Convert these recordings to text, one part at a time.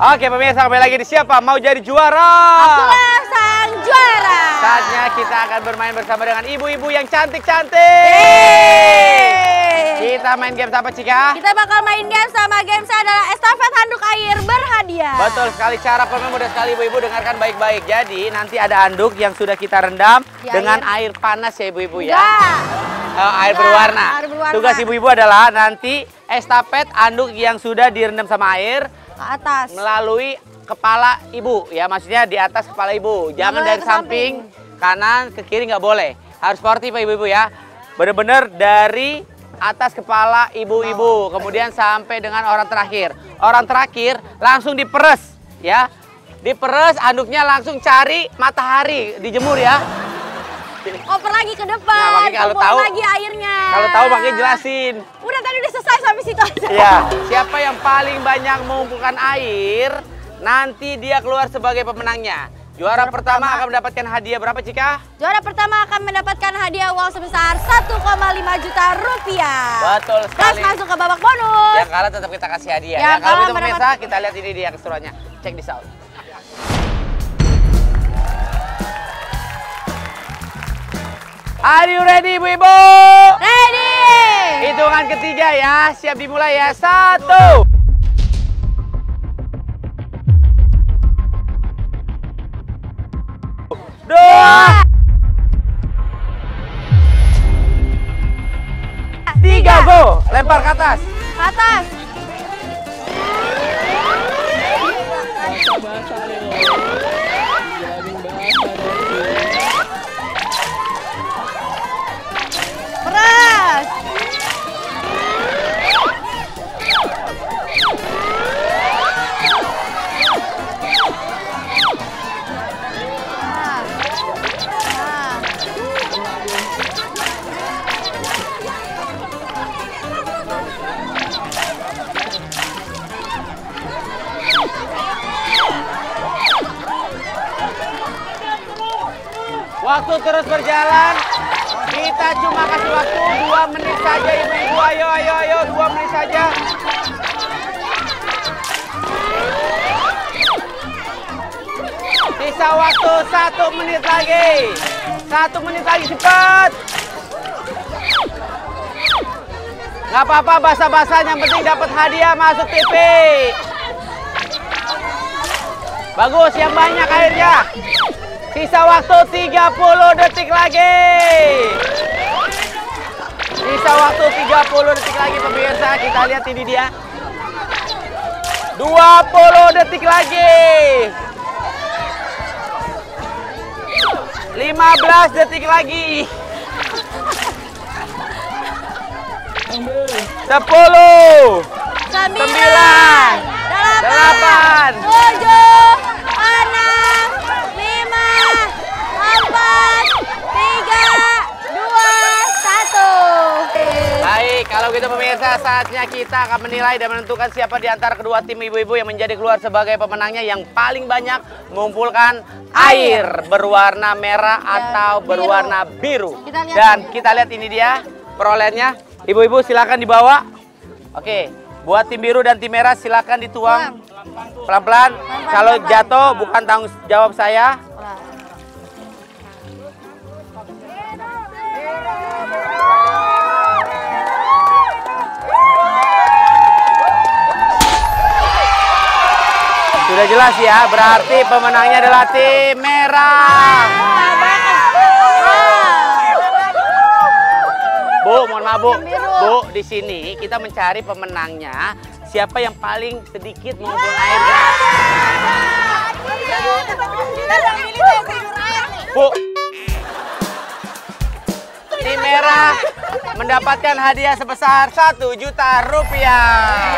Oke pemirsa, kembali lagi di Siapa Mau Jadi Juara. Akulah sang juara. Saatnya kita akan bermain bersama dengan ibu-ibu yang cantik-cantik. Kita main game apa, Cika? Kita bakal main game sama games adalah estafet handuk air berhadiah. Betul sekali, cara permainan mudah sekali ibu-ibu, dengarkan baik-baik. Jadi nanti ada anduk yang sudah kita rendam dengan air panas ya ibu-ibu ya. Air berwarna. Tugas ibu-ibu adalah nanti estafet anduk yang sudah direndam sama air ke atas melalui kepala ibu ya, maksudnya di atas kepala ibu, jangan dari samping kanan ke kiri, nggak boleh, harus sportif ya ibu-ibu ya, bener-bener dari atas kepala ibu-ibu kemudian sampai dengan orang terakhir langsung diperes ya, diperes anduknya, langsung cari matahari, dijemur ya. Oper lagi ke depan, nah, kalau tahu lagi airnya. Kalau tahu makanya jelasin. Udah tadi udah selesai sampai situ aja. Ya, siapa yang paling banyak mengumpulkan air, nanti dia keluar sebagai pemenangnya. Juara pertama akan mendapatkan hadiah berapa, Cika? Juara pertama akan mendapatkan hadiah uang sebesar 1,5 juta rupiah. Betul sekali. Terus masuk ke babak bonus. Yang kalah tetap kita kasih hadiah. Ya, kalau itu pemirsa, kita lihat ini dia keseruannya. Check this out. Are you ready, ibu-ibu? Ready! Hitungan ketiga ya, siap dimulai ya. 1. 2. 3, go! Lempar ke atas. Ke atas. Peras. Waktu terus berjalan. Kita cuma kasih waktu 2 menit saja ibu-ibu. Ayo, 2 menit saja. Sisa waktu 1 menit lagi. 1 menit lagi, cepat. Gak apa-apa basah-basahan, yang penting dapat hadiah masuk TV. Bagus, yang banyak airnya. Sisa waktu 30 detik lagi. Sisa waktu 30 detik lagi pemirsa. Kita lihat ini dia. 20 detik lagi. 15 detik lagi. 10 9 8 7 6 5 4 3 2 1. Baik, kalau gitu pemirsa, saatnya kita akan menilai dan menentukan siapa di antara kedua tim ibu-ibu yang menjadi keluar sebagai pemenangnya yang paling banyak mengumpulkan air berwarna merah atau berwarna biru. Dan kita lihat ini dia perolehannya. Ibu-ibu silakan dibawa. Oke, buat tim biru dan tim merah silakan dituang pelan-pelan. Kalau jatuh bukan tanggung jawab saya. Sudah jelas ya, berarti pemenangnya adalah tim merah. Bu, mohon maaf Bu. Bu, di sini kita mencari pemenangnya. Siapa yang paling sedikit mengumpulkan airnya? Bu, tim merah mendapatkan hadiah sebesar 1 juta rupiah.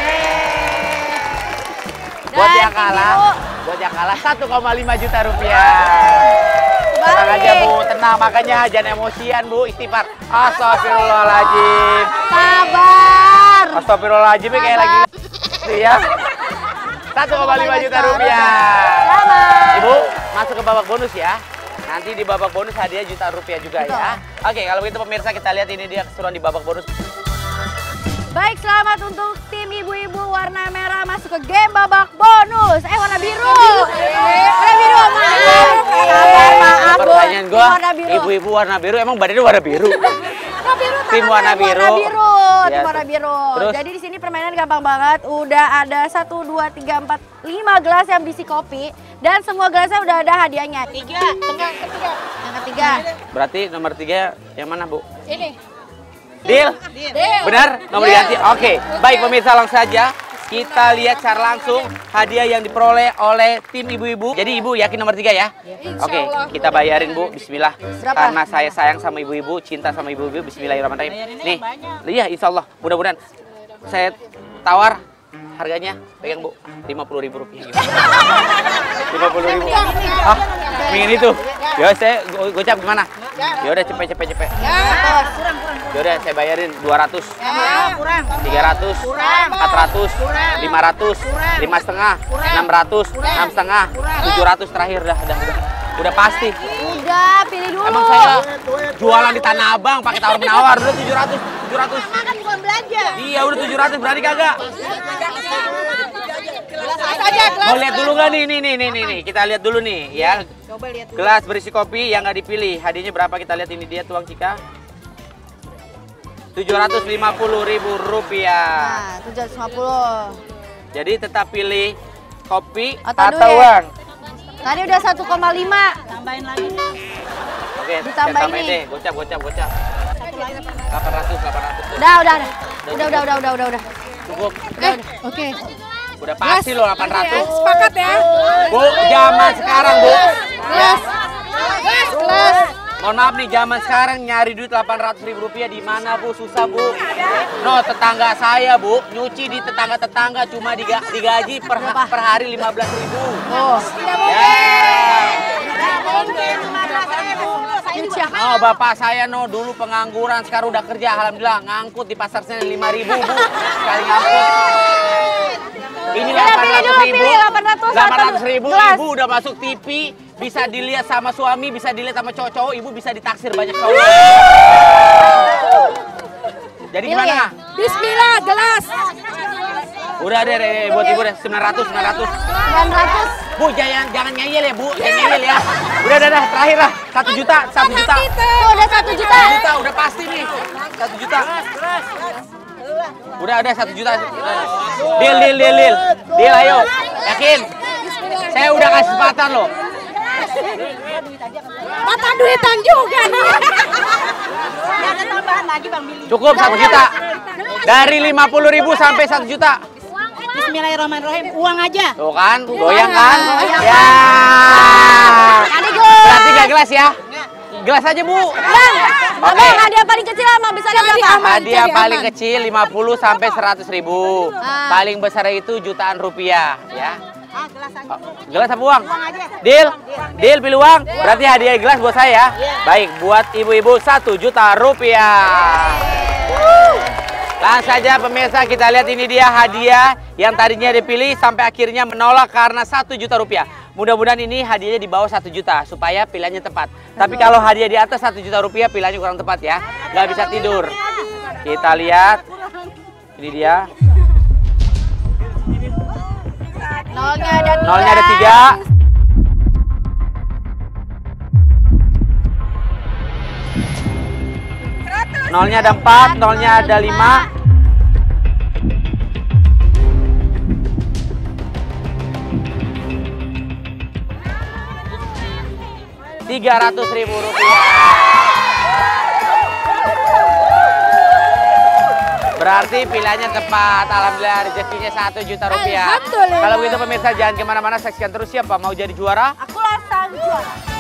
Buat yang kalah 1,5 juta rupiah. Tenang aja Bu, tenang, makanya jangan emosian Bu, istighfar. Astagfirullahaladzim. Sabar. Astagfirullahaladzim, kayak lagi ya. 1,5 juta rupiah. Selamat. Ibu, masuk ke babak bonus ya. Nanti di babak bonus hadiah juta rupiah juga ya. Oke, kalau begitu pemirsa, kita lihat ini dia keseruan di babak bonus. Baik, selamat untuk tim ibu-ibu warna merah masuk masuk ke game babak bonus. Warna biru. Warna biru, maaf. Pertanyaan gua, Warna biru. ibu-ibu warna biru emang badannya warna biru. Tim warna biru. Tim warna biru. Terus? Jadi di sini permainan gampang banget. Udah ada 1, 2, 3, 4, 5 gelas yang berisi kopi dan semua gelasnya udah ada hadiahnya. 3, yang ketiga. Berarti nomor 3 yang mana, Bu? Ini. Deal? Benar? Nomor diganti? Oke. Baik pemirsa, langsung saja kita lihat secara langsung hadiah yang diperoleh oleh tim ibu-ibu. Jadi ibu yakin nomor 3 ya? Oke, kita bayarin Bu, bismillah. Berapa? Karena saya sayang sama ibu-ibu, cinta sama ibu-ibu, bismillahirrahmanirrahim. Nih, iya insya Allah, mudah-mudahan. Saya tawar harganya, pegang Bu, Rp50.000. 50.000. Hah? Ingin itu? Ya saya gocap gimana? Ya udah cepet. Ya udah saya bayarin 200. 300. 400. 500. 5,5. 600. 6,5. 700 terakhir udah pasti. Udah, pilih dulu. Emang saya jualan di Tanah Abang pakai tawar menawar udah 700. Makan bukan belanja. Iya udah 700, berani kagak? Mau lihat dulu nggak nih? Kita lihat dulu nih ya. Coba lihat dulu. Gelas berisi kopi yang nggak dipilih. Hadiahnya berapa kita lihat, ini dia tuang Cika. Rp750.000. Nah, 750. Jadi tetap pilih kopi Atau atau duit. uang. Tadi udah 1,5. Tambahin lagi. Oke, saya Ditambah tambahin ini. deh. Gocap. 800. Udah. Cukup. Oke. Udah pasti loh 800. Sepakat ya. Bu, zaman sekarang Bu. Gelas. Mohon maaf nih, zaman sekarang nyari duit Rp800.000 di mana Bu? Susah Bu. No, tetangga saya Bu, nyuci di tetangga-tetangga cuma digaji per hari 15.000. Oh. Oh, bapak saya no dulu pengangguran, sekarang udah kerja, alhamdulillah ngangkut di pasar Senen 5.000 Bu. Sekali ngangkut. Ini Pilih 800.000. gelas. Ibu udah masuk TV, bisa dilihat sama suami, bisa dilihat sama cowok-cowok, ibu bisa ditaksir banyak cowok. Jadi Pilih gimana? ya? Bismillah, gelas. Udah deh buat ibu deh 900. 900. Bu jangan ngeyel ya Bu, jangan ngeyel ya. Udah terakhir lah 1 juta. Tuh udah 1 juta. 1 juta udah pasti nih. 1 juta. Udah ada 1 juta. Deal. Deal ayo. Yakin? Saya udah kasih kesempatan loh. Mata duitan juga nih. Ada tambahan lagi Bang Billy. Cukup 1 juta. Dari 50.000 sampai 1 juta. Bismillahirrahmanirrahim. Uang aja. Tuh kan, goyang kan? Ya. Kali gol. Berarti 3 gelas ya? Gelas aja Bu. Bang, hadiah paling kecil sama besarnya berapa? Hadiah paling kecil 50 sampai 100.000. Ah. Paling besar itu jutaan rupiah ya. Gelas apa uang? Deal? Deal pilih uang? Berarti hadiah gelas buat saya. Baik, buat ibu-ibu 1 juta rupiah. Langsung saja pemirsa, kita lihat ini dia hadiah yang tadinya dipilih sampai akhirnya menolak karena 1 juta rupiah. Mudah-mudahan ini hadiahnya di bawah 1 juta supaya pilihannya tepat. Tapi kalau hadiah di atas 1 juta rupiah pilihannya kurang tepat ya. Nggak bisa tidur. Kita lihat. Ini dia. Nolnya ada 3. Nolnya ada 4, nolnya ada 5. Rp300.000. Berarti pilihannya tepat. Alhamdulillah rezekinya 1 juta rupiah. Alhamdulillah. Kalau begitu pemirsa jangan kemana-mana, saksikan terus siapa mau jadi juara. Aku langsung juara.